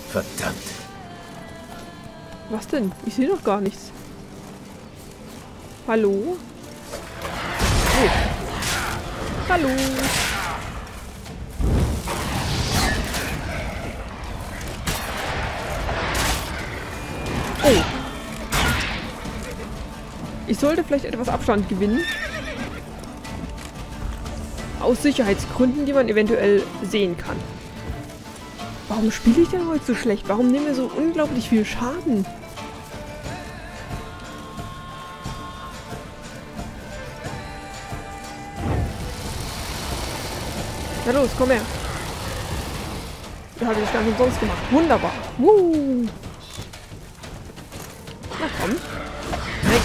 Verdammt. Was denn? Ich sehe doch gar nichts. Hallo? Oh. Hallo? Oh. Ich sollte vielleicht etwas Abstand gewinnen. Aus Sicherheitsgründen, die man eventuell sehen kann. Warum spiele ich denn heute so schlecht? Warum nehmen wir so unglaublich viel Schaden? Na los, komm her. Da habe ich ganz umsonst gemacht. Wunderbar. Na komm. Nein.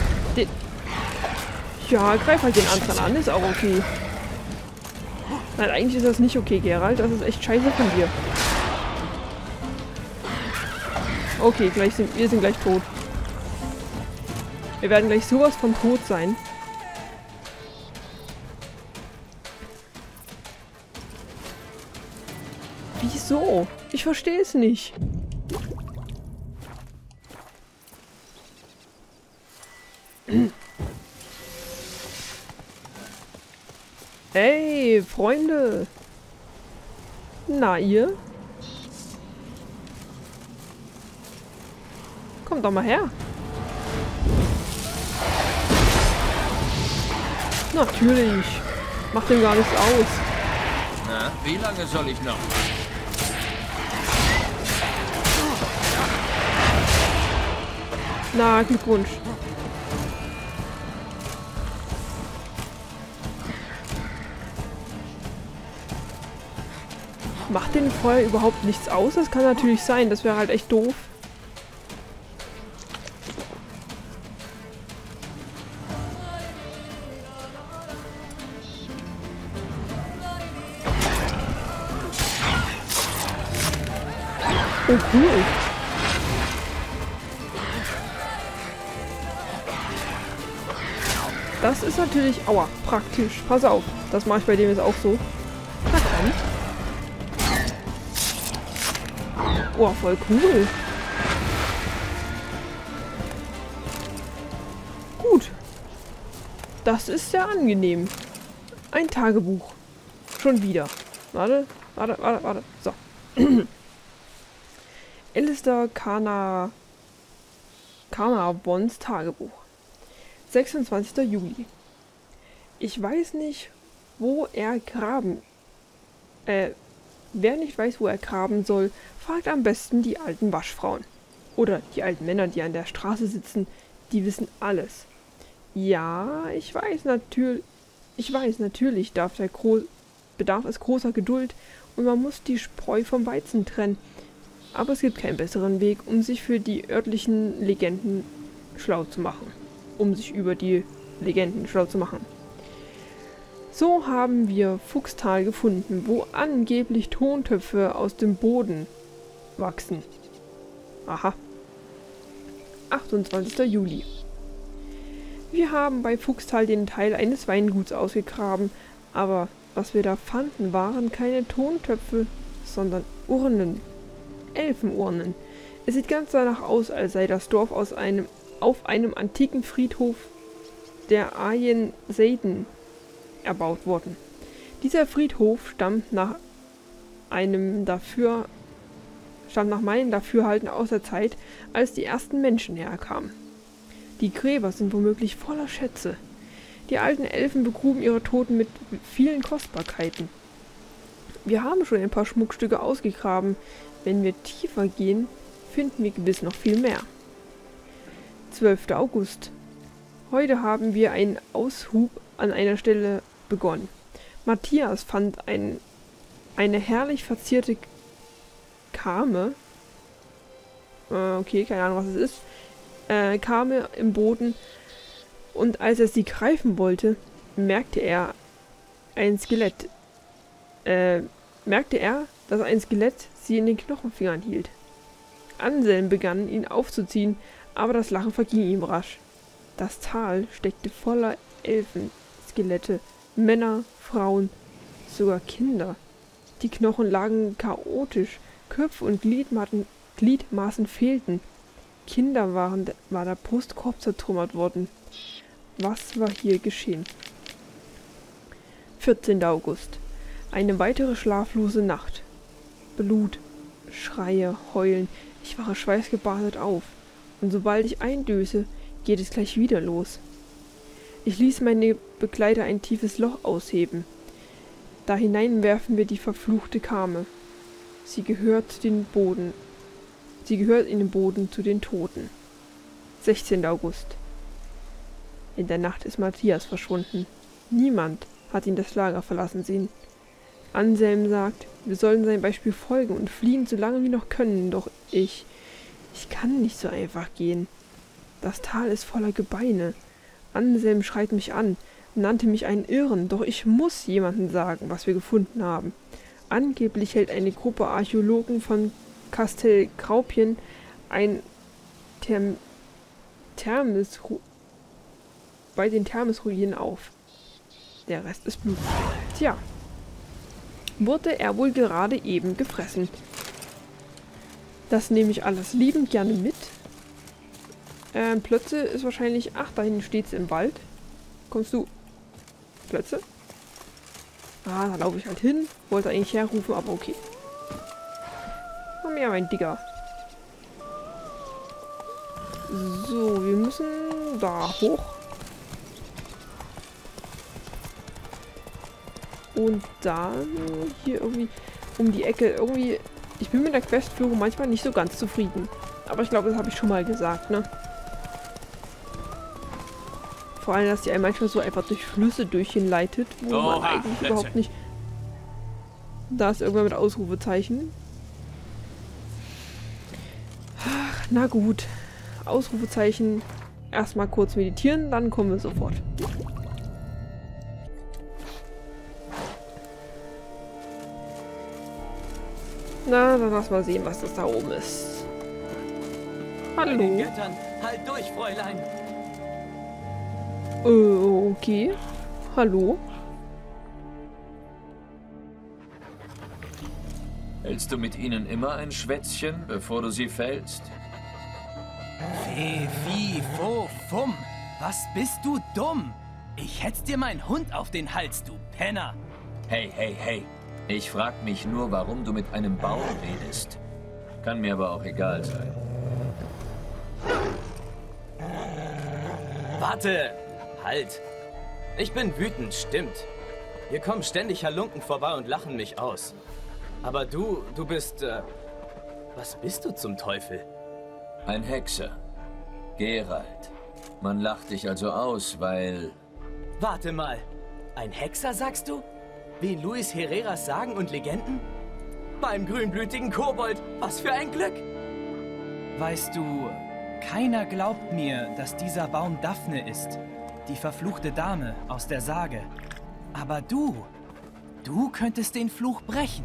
Ja, greif halt den anderen an, ist auch okay. Nein, eigentlich ist das nicht okay, Geralt. Das ist echt scheiße von dir. Okay, wir sind gleich tot. Wir werden gleich sowas von tot sein. Wieso? Ich verstehe es nicht. Hey, Freunde. Na, ihr? Kommt doch mal her. Natürlich. Macht dem gar nichts aus. Na, wie lange soll ich noch? Na, Glückwunsch. Macht den Feuer überhaupt nichts aus? Das kann natürlich sein. Das wäre halt echt doof. Oh, cool. Das ist natürlich, aua, praktisch. Pass auf, das mache ich bei dem jetzt auch so. Na komm. Oh, voll cool. Gut. Das ist sehr angenehm. Ein Tagebuch. Schon wieder. Warte. So. Alistair Carnarvons Tagebuch. 26. Juli. Ich weiß nicht, wo er graben... wer nicht weiß, wo er graben soll, fragt am besten die alten Waschfrauen. Oder die alten Männer, die an der Straße sitzen, die wissen alles. Ja, ich weiß natürlich bedarf es großer Geduld und man muss die Spreu vom Weizen trennen. Aber es gibt keinen besseren Weg, um sich für die örtlichen Legenden schlau zu machen. So haben wir Fuchstal gefunden, wo angeblich Tontöpfe aus dem Boden wachsen. Aha. 28. Juli. Wir haben bei Fuchstal den Teil eines Weinguts ausgegraben, aber was wir da fanden, waren keine Tontöpfe, sondern Urnen. Elfenurnen. Es sieht ganz danach aus, als sei das Dorf auf einem antiken Friedhof der Ayen Seiden erbaut worden. Dieser Friedhof stammt nach meinem Dafürhalten aus der Zeit, als die ersten Menschen herkamen. Die Gräber sind womöglich voller Schätze. Die alten Elfen begruben ihre Toten mit vielen Kostbarkeiten. Wir haben schon ein paar Schmuckstücke ausgegraben. Wenn wir tiefer gehen, finden wir gewiss noch viel mehr. 12. August. Heute haben wir einen Aushub an einer Stelle begonnen. Matthias fand eine herrlich verzierte Kame. Okay, keine Ahnung, was es ist. Kame im Boden. Und als er sie greifen wollte, merkte er, dass ein Skelett sie in den Knochenfingern hielt. Anselm begann, ihn aufzuziehen, aber das Lachen verging ihm rasch. Das Tal steckte voller Elfenskelette, Männer, Frauen, sogar Kinder. Die Knochen lagen chaotisch, Köpfe und Gliedmaßen fehlten. Kinder war der Brustkorb zertrümmert worden. Was war hier geschehen? 14. August. Eine weitere schlaflose Nacht. Blut, Schreie, Heulen. Ich wache schweißgebadet auf. Und sobald ich eindöse, geht es gleich wieder los. Ich ließ meine Begleiter ein tiefes Loch ausheben. Da hinein werfen wir die verfluchte Kame. Sie gehört in den Boden zu den Toten. 16. August. In der Nacht ist Matthias verschwunden. Niemand hat ihn das Lager verlassen sehen. Anselm sagt, wir sollen seinem Beispiel folgen und fliehen, solange wir noch können, doch ich kann nicht so einfach gehen. Das Tal ist voller Gebeine. Anselm schreit mich an, nannte mich einen Irren, doch ich muss jemandem sagen, was wir gefunden haben. Angeblich hält eine Gruppe Archäologen von Castel Graupien ein bei den Thermes-Ruinen auf. Der Rest ist Blut. Tja, wurde er wohl gerade eben gefressen. Das nehme ich alles liebend gerne mit. Plötze ist wahrscheinlich... Ach, da hinten steht sie im Wald. Kommst du? Plötze? Ah, da laufe ich halt hin. Wollte eigentlich herrufen, aber okay. Komm her, mein Digger. So, wir müssen da hoch. Und dann hier irgendwie um die Ecke. Irgendwie... Ich bin mit der Questführung manchmal nicht so ganz zufrieden. Aber ich glaube, das habe ich schon mal gesagt, ne? Vor allem, dass die einen manchmal so einfach durch Flüsse durchhinleitet, wo man eigentlich überhaupt nicht... Da ist irgendwann mit Ausrufezeichen. Ach, na gut. Ausrufezeichen. Erstmal kurz meditieren, dann kommen wir sofort. Na, dann lass mal sehen, was das da oben ist. Hallo. Göttern, halt durch, Fräulein. Okay. Hallo. Hältst du mit ihnen immer ein Schwätzchen, bevor du sie fällst? Weh, wie, wo, fumm. Was bist du dumm? Ich hetz dir meinen Hund auf den Hals, du Penner. Hey, hey, hey. Ich frag mich nur, warum du mit einem Baum redest. Kann mir aber auch egal sein. Warte! Halt! Ich bin wütend, stimmt. Hier kommen ständig Halunken vorbei und lachen mich aus. Aber du bist, was bist du zum Teufel? Ein Hexer. Geralt. Man lacht dich also aus, weil... Warte mal. Ein Hexer, sagst du? Wie Luis Herreras Sagen und Legenden? Beim grünblütigen Kobold, was für ein Glück! Weißt du, keiner glaubt mir, dass dieser Baum Daphne ist, die verfluchte Dame aus der Sage. Aber du könntest den Fluch brechen.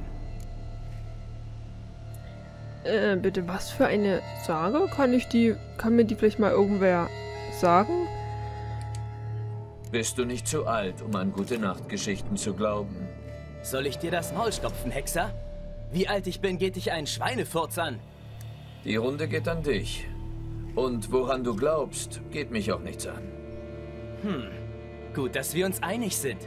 Bitte, was für eine Sage? Kann mir die vielleicht mal irgendwer sagen? Bist du nicht zu alt, um an Gute-Nacht-Geschichten zu glauben? Soll ich dir das Maul stopfen, Hexer? Wie alt ich bin, geht dich ein Schweinefurz an. Die Runde geht an dich. Und woran du glaubst, geht mich auch nichts an. Gut, dass wir uns einig sind.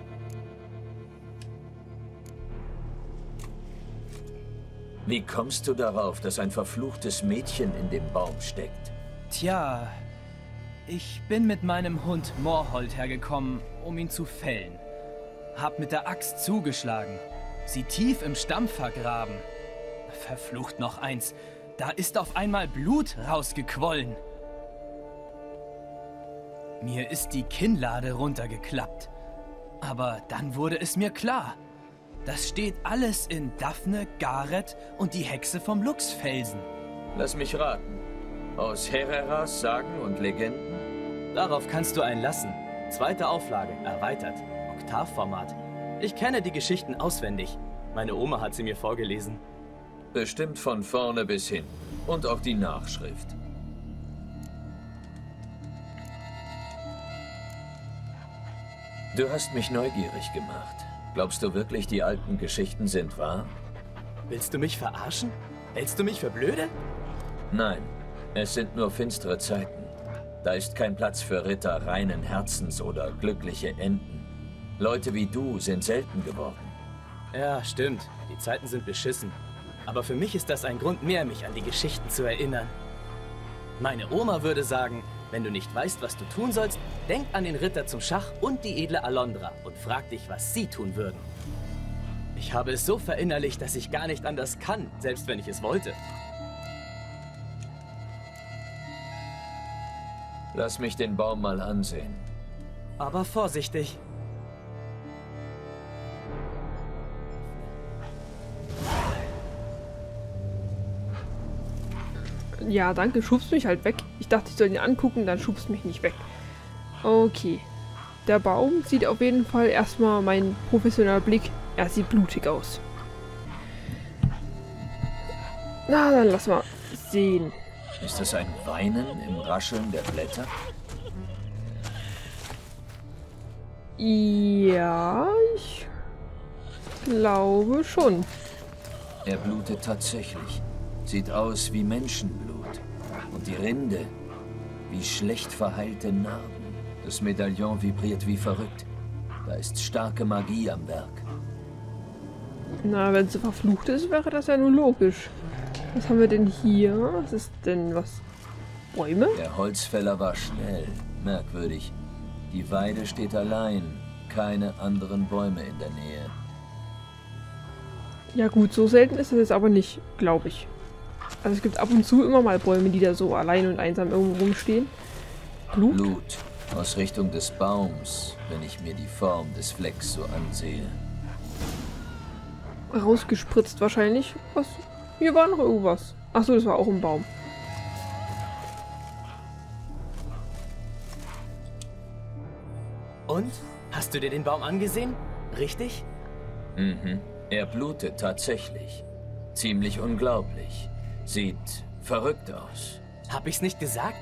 Wie kommst du darauf, dass ein verfluchtes Mädchen in dem Baum steckt? Tja, ich bin mit meinem Hund Morholt hergekommen, um ihn zu fällen. Hab mit der Axt zugeschlagen, sie tief im Stamm vergraben. Verflucht noch eins, da ist auf einmal Blut rausgequollen. Mir ist die Kinnlade runtergeklappt. Aber dann wurde es mir klar. Das steht alles in Daphne, Gareth und die Hexe vom Luchsfelsen. Lass mich raten. Aus Herreras Sagen und Legenden? Darauf kannst du einlassen. 2. Auflage, erweitert. Oktavformat. Ich kenne die Geschichten auswendig. Meine Oma hat sie mir vorgelesen. Bestimmt von vorne bis hin. Und auch die Nachschrift. Du hast mich neugierig gemacht. Glaubst du wirklich, die alten Geschichten sind wahr? Willst du mich verarschen? Hältst du mich für blöde? Nein, es sind nur finstere Zeiten. Da ist kein Platz für Ritter reinen Herzens oder glückliche Enden. Leute wie du sind selten geworden. Ja, stimmt. Die Zeiten sind beschissen. Aber für mich ist das ein Grund mehr, mich an die Geschichten zu erinnern. Meine Oma würde sagen, wenn du nicht weißt, was du tun sollst, denk an den Ritter zum Schach und die edle Alondra und frag dich, was sie tun würden. Ich habe es so verinnerlicht, dass ich gar nicht anders kann, selbst wenn ich es wollte. Lass mich den Baum mal ansehen. Aber vorsichtig. Ja, danke, schubst mich halt weg. Ich dachte, ich soll ihn angucken, dann schubst mich nicht weg. Okay. Der Baum sieht auf jeden Fall erstmal mein professioneller Blick. Er sieht blutig aus. Na, dann lass mal sehen. Ist das ein Weinen im Rascheln der Blätter? Ja, ich glaube schon. Er blutet tatsächlich. Sieht aus wie Menschenblut. Und die Rinde wie schlecht verheilte Narben. Das Medaillon vibriert wie verrückt. Da ist starke Magie am Werk. Na, wenn es so verflucht ist, wäre das ja nur logisch. Was haben wir denn hier? Was ist denn was? Bäume? Der Holzfäller war schnell. Merkwürdig. Die Weide steht allein. Keine anderen Bäume in der Nähe. Ja gut, so selten ist das jetzt aber nicht, glaube ich. Also es gibt ab und zu immer mal Bäume, die da so allein und einsam irgendwo rumstehen. Blut? Blut aus Richtung des Baums, wenn ich mir die Form des Flecks so ansehe. Rausgespritzt wahrscheinlich. Was? Hier war noch irgendwas. Achso, das war auch ein Baum. Und? Hast du dir den Baum angesehen? Richtig? Mhm. Er blutet tatsächlich. Ziemlich unglaublich. Sieht verrückt aus. Hab ich's nicht gesagt?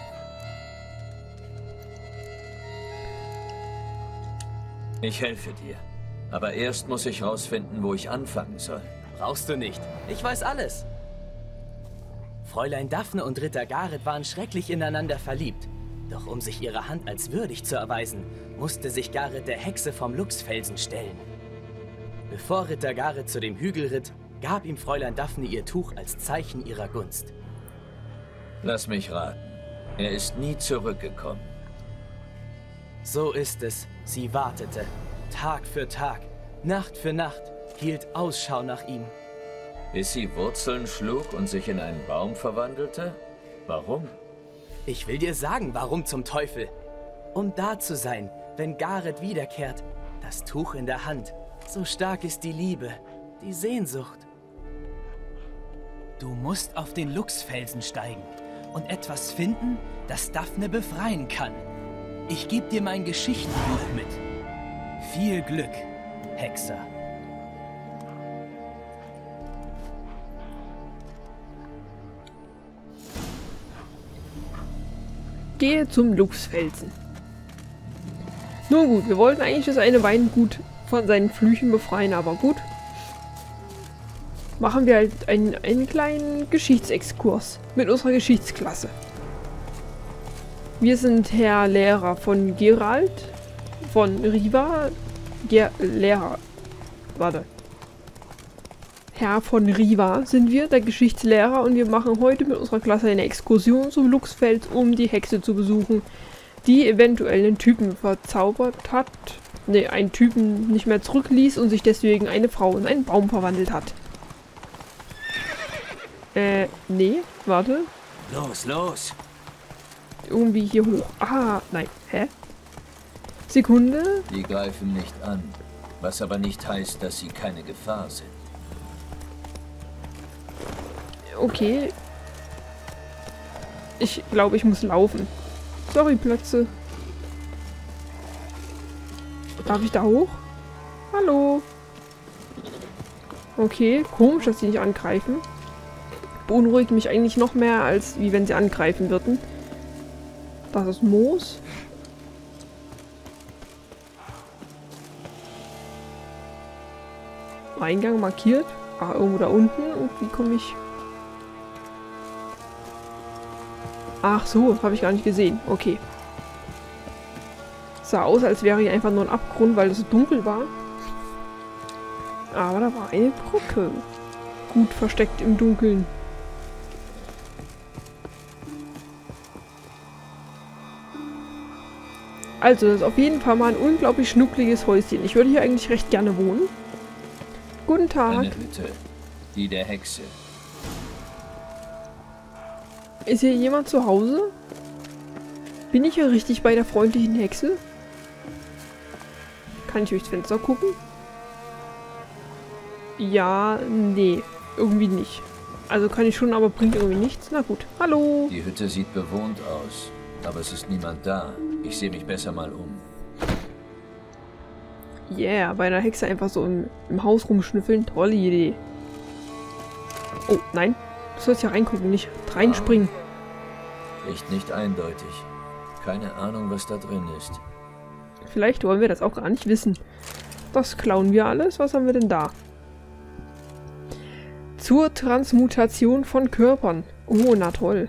Ich helfe dir. Aber erst muss ich rausfinden, wo ich anfangen soll. Brauchst du nicht. Ich weiß alles. Fräulein Daphne und Ritter Gareth waren schrecklich ineinander verliebt. Doch um sich ihrer Hand als würdig zu erweisen, musste sich Gareth der Hexe vom Luchsfelsen stellen. Bevor Ritter Gareth zu dem Hügel ritt, gab ihm Fräulein Daphne ihr Tuch als Zeichen ihrer Gunst. Lass mich raten. Er ist nie zurückgekommen. So ist es. Sie wartete. Tag für Tag, Nacht für Nacht, hielt Ausschau nach ihm. Bis sie Wurzeln schlug und sich in einen Baum verwandelte? Warum? Ich will dir sagen, warum zum Teufel. Um da zu sein, wenn Gareth wiederkehrt. Das Tuch in der Hand. So stark ist die Liebe, die Sehnsucht. Du musst auf den Luchsfelsen steigen und etwas finden, das Daphne befreien kann. Ich gebe dir mein Geschichtenbuch mit. Viel Glück, Hexer. Gehe zum Luchsfelsen. Nun gut, wir wollten eigentlich das eine Weingut von seinen Flüchen befreien, aber gut. Machen wir halt einen kleinen Geschichtsexkurs mit unserer Geschichtsklasse. Wir sind Herr Lehrer von Geralt, von Riva, Herr von Riva sind wir, der Geschichtslehrer, und wir machen heute mit unserer Klasse eine Exkursion zum Luchsfeld, um die Hexe zu besuchen, die eventuell einen Typen verzaubert hat, einen Typen nicht mehr zurückließ und sich deswegen eine Frau in einen Baum verwandelt hat. Nee, warte. Los, los! Irgendwie hier hoch. Ah, nein. Hä? Sekunde. Die greifen nicht an, was aber nicht heißt, dass sie keine Gefahr sind. Okay. Ich glaube, ich muss laufen. Sorry, Plötze. Darf ich da hoch? Hallo? Okay, komisch, dass sie nicht angreifen. Beunruhigt mich eigentlich noch mehr, als wie wenn sie angreifen würden. Das ist Moos. Eingang markiert. Ah, irgendwo da unten. Und wie komme ich... Ach so, habe ich gar nicht gesehen. Okay. Sah aus, als wäre hier einfach nur ein Abgrund, weil es so dunkel war. Aber da war eine Brücke. Gut versteckt im Dunkeln. Also, das ist auf jeden Fall mal ein unglaublich schnuckliges Häuschen. Ich würde hier eigentlich recht gerne wohnen. Guten Tag. Eine Hütte. Die der Hexe. Ist hier jemand zu Hause? Bin ich hier richtig bei der freundlichen Hexe? Kann ich durchs Fenster gucken? Ja, nee. Irgendwie nicht. Also kann ich schon, aber bringt irgendwie nichts. Na gut. Hallo. Die Hütte sieht bewohnt aus. Aber es ist niemand da. Ich sehe mich besser mal um. Yeah, bei einer Hexe einfach so im Haus rumschnüffeln. Tolle Idee. Oh, nein. Du sollst ja reingucken, nicht reinspringen. Riecht nicht eindeutig. Keine Ahnung, was da drin ist. Vielleicht wollen wir das auch gar nicht wissen. Das klauen wir alles. Was haben wir denn da? Zur Transmutation von Körpern. Oh, na toll.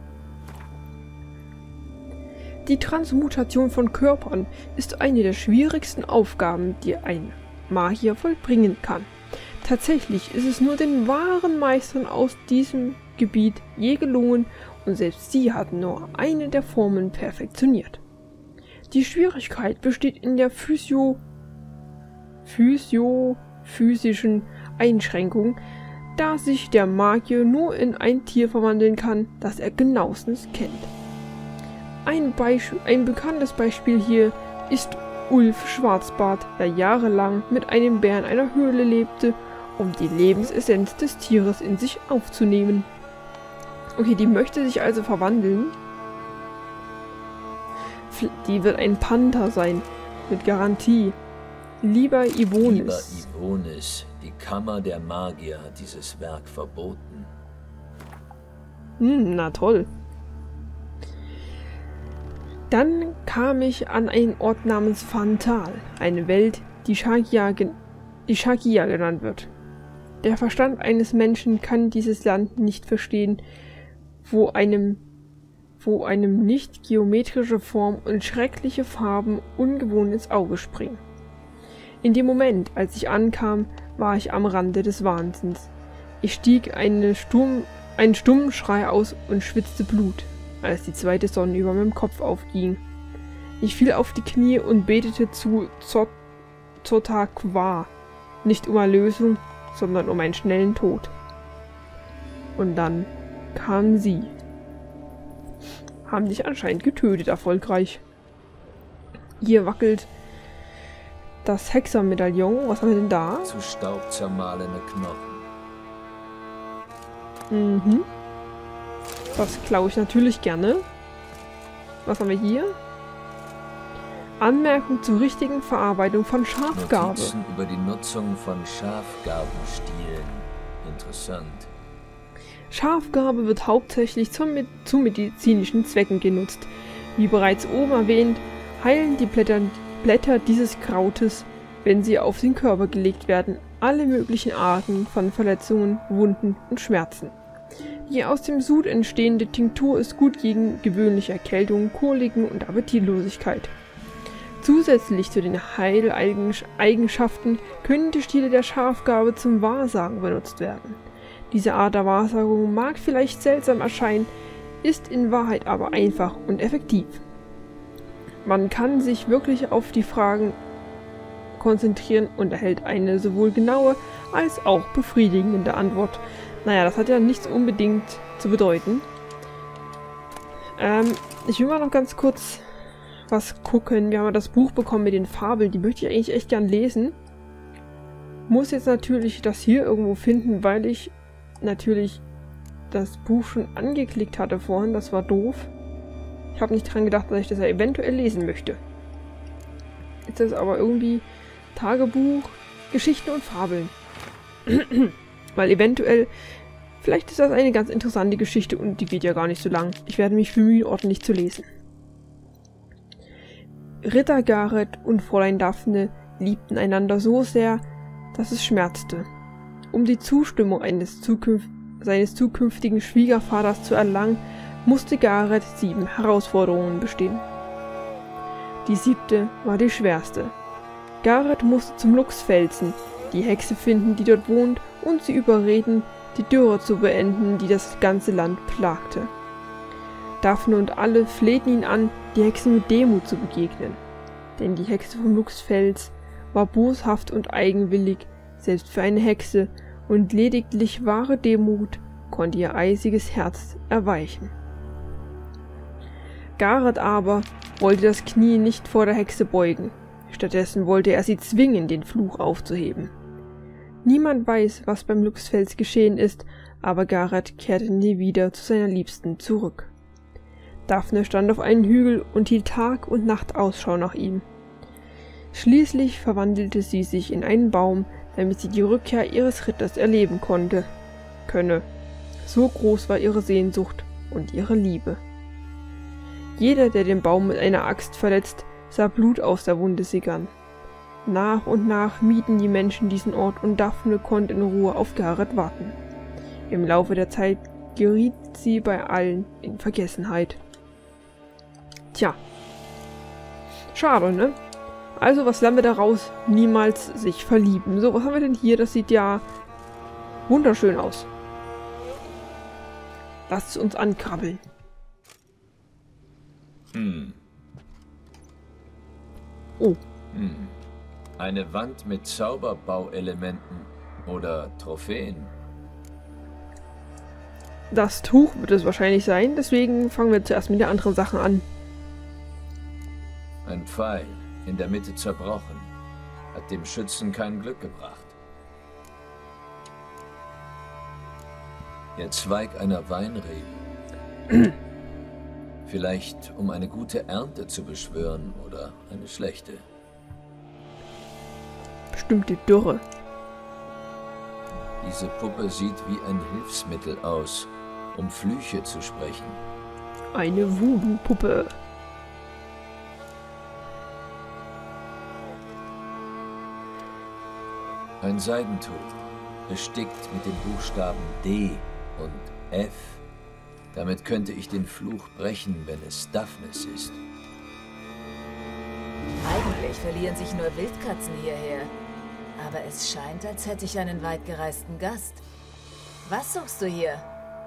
Die Transmutation von Körpern ist eine der schwierigsten Aufgaben, die ein Magier vollbringen kann. Tatsächlich ist es nur den wahren Meistern aus diesem Gebiet je gelungen und selbst sie hatten nur eine der Formen perfektioniert. Die Schwierigkeit besteht in der physischen Einschränkung, da sich der Magier nur in ein Tier verwandeln kann, das er genauestens kennt. Ein bekanntes Beispiel hier ist Ulf Schwarzbart, der jahrelang mit einem Bär in einer Höhle lebte, um die Lebensessenz des Tieres in sich aufzunehmen. Okay, die möchte sich also verwandeln. Die wird ein Panther sein, mit Garantie. Lieber Ivonis. Lieber Ivonis, die Kammer der Magier hat dieses Werk verboten. Na toll. Dann kam ich an einen Ort namens Fantal, eine Welt, die Shakia genannt wird. Der Verstand eines Menschen kann dieses Land nicht verstehen, wo einem nicht geometrische Form und schreckliche Farben ungewohnt ins Auge springen. In dem Moment, als ich ankam, war ich am Rande des Wahnsinns. Ich stieg einen stummen Schrei aus und schwitzte Blut, als die zweite Sonne über meinem Kopf aufging. Ich fiel auf die Knie und betete zu Zotakwa, nicht um Erlösung, sondern um einen schnellen Tod. Und dann kamen sie. Haben dich anscheinend getötet, erfolgreich. Hier wackelt das Hexermedaillon. Was haben wir denn da? Zu Staub zermahlene Knochen. Mhm. Das klaue ich natürlich gerne. Was haben wir hier? Anmerkung zur richtigen Verarbeitung von Schafgarbe. Notizen über die Nutzung von Schafgarbenstielen. Interessant. Schafgarbe wird hauptsächlich zu medizinischen Zwecken genutzt. Wie bereits oben erwähnt, heilen die Blätter dieses Krautes, wenn sie auf den Körper gelegt werden, alle möglichen Arten von Verletzungen, Wunden und Schmerzen. Die aus dem Sud entstehende Tinktur ist gut gegen gewöhnliche Erkältungen, Koliken und Appetitlosigkeit. Zusätzlich zu den Heileigenschaften können die Stiele der Schafgarbe zum Wahrsagen benutzt werden. Diese Art der Wahrsagung mag vielleicht seltsam erscheinen, ist in Wahrheit aber einfach und effektiv. Man kann sich wirklich auf die Fragen konzentrieren und erhält eine sowohl genaue als auch befriedigende Antwort. Naja, das hat ja nichts unbedingt zu bedeuten. Ich will mal noch ganz kurz was gucken. Wir haben ja das Buch bekommen mit den Fabeln. Die möchte ich eigentlich echt gern lesen. Muss jetzt natürlich das hier irgendwo finden, weil ich natürlich das Buch schon angeklickt hatte vorhin. Das war doof. Ich habe nicht dran gedacht, dass ich das ja eventuell lesen möchte. Jetzt ist das aber irgendwie Tagebuch, Geschichten und Fabeln. Weil eventuell, vielleicht ist das eine ganz interessante Geschichte und die geht ja gar nicht so lang. Ich werde mich bemühen, ordentlich zu lesen. Ritter Gareth und Fräulein Daphne liebten einander so sehr, dass es schmerzte. Um die Zustimmung seines zukünftigen Schwiegervaters zu erlangen, musste Gareth 7 Herausforderungen bestehen. Die 7. war die schwerste. Gareth musste zum Luchsfelsen, die Hexe finden, die dort wohnt, und sie überreden, die Dürre zu beenden, die das ganze Land plagte. Daphne und alle flehten ihn an, die Hexe mit Demut zu begegnen. Denn die Hexe vom Luchsfels war boshaft und eigenwillig, selbst für eine Hexe, und lediglich wahre Demut konnte ihr eisiges Herz erweichen. Gareth aber wollte das Knie nicht vor der Hexe beugen. Stattdessen wollte er sie zwingen, den Fluch aufzuheben. Niemand weiß, was beim Luchsfels geschehen ist, aber Gareth kehrte nie wieder zu seiner Liebsten zurück. Daphne stand auf einem Hügel und hielt Tag und Nacht Ausschau nach ihm. Schließlich verwandelte sie sich in einen Baum, damit sie die Rückkehr ihres Ritters erleben könne. So groß war ihre Sehnsucht und ihre Liebe. Jeder, der den Baum mit einer Axt verletzt, sah Blut aus der Wunde sickern. Nach und nach mieden die Menschen diesen Ort und Daphne konnte in Ruhe auf Gareth warten. Im Laufe der Zeit geriet sie bei allen in Vergessenheit. Tja. Schade, ne? Also, was lernen wir daraus? Niemals sich verlieben. So, was haben wir denn hier? Das sieht ja wunderschön aus. Lasst es uns ankrabbeln. Oh. Eine Wand mit Zauberbauelementen oder Trophäen. Das Tuch wird es wahrscheinlich sein, deswegen fangen wir zuerst mit den anderen Sachen an. Ein Pfeil, in der Mitte zerbrochen, hat dem Schützen kein Glück gebracht. Der Zweig einer Weinrebe. Vielleicht, um eine gute Ernte zu beschwören oder eine schlechte. Bestimmte Dürre. Diese Puppe sieht wie ein Hilfsmittel aus, um Flüche zu sprechen. Eine Voodoo-Puppe. Ein Seidentuch, bestickt mit den Buchstaben D und F. Damit könnte ich den Fluch brechen, wenn es Daphnes ist. Eigentlich verlieren sich nur Wildkatzen hierher. Aber es scheint, als hätte ich einen weitgereisten Gast. Was suchst du hier?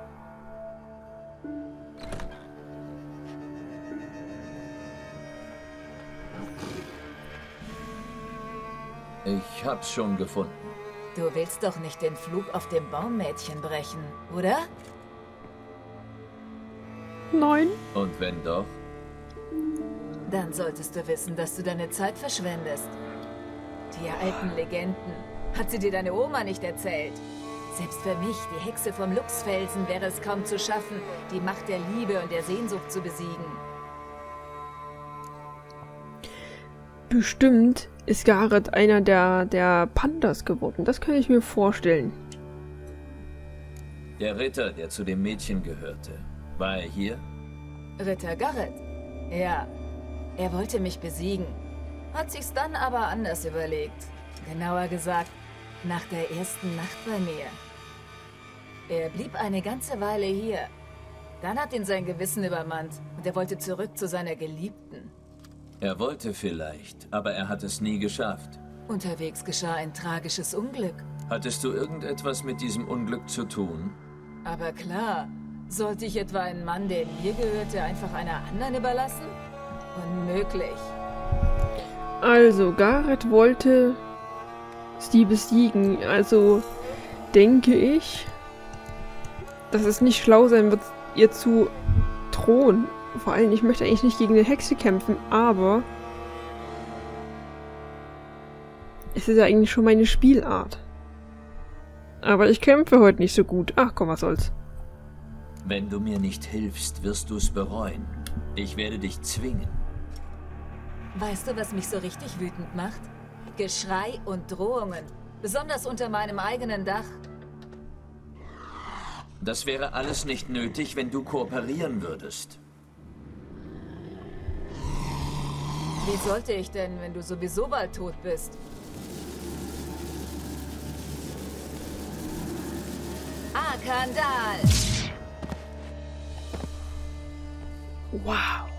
Ich hab's schon gefunden. Du willst doch nicht den Fluch auf dem Baummädchen brechen, oder? Nein. Und wenn doch? Dann solltest du wissen, dass du deine Zeit verschwendest. Die alten Legenden. Hat sie dir deine Oma nicht erzählt? Selbst für mich, die Hexe vom Luchsfelsen, wäre es kaum zu schaffen, die Macht der Liebe und der Sehnsucht zu besiegen. Bestimmt ist Gareth einer der Pandas geworden. Das kann ich mir vorstellen. Der Ritter, der zu dem Mädchen gehörte, war er hier? Ritter Gareth? Ja. Er wollte mich besiegen. Hat sich's dann aber anders überlegt. Genauer gesagt, nach der ersten Nacht bei mir. Er blieb eine ganze Weile hier. Dann hat ihn sein Gewissen übermannt und er wollte zurück zu seiner Geliebten. Er wollte vielleicht, aber er hat es nie geschafft. Unterwegs geschah ein tragisches Unglück. Hattest du irgendetwas mit diesem Unglück zu tun? Aber klar, sollte ich etwa einen Mann, der mir gehörte, einfach einer anderen überlassen? Unmöglich. Also, Gareth wollte sie besiegen. Also, denke ich, dass es nicht schlau sein wird, ihr zu drohen. Vor allem, ich möchte eigentlich nicht gegen eine Hexe kämpfen, aber es ist ja eigentlich schon meine Spielart. Aber ich kämpfe heute nicht so gut. Ach komm, was soll's. Wenn du mir nicht hilfst, wirst du es bereuen. Ich werde dich zwingen. Weißt du, was mich so richtig wütend macht? Geschrei und Drohungen. Besonders unter meinem eigenen Dach. Das wäre alles nicht nötig, wenn du kooperieren würdest. Wie sollte ich denn, wenn du sowieso bald tot bist? Arkandal! Wow.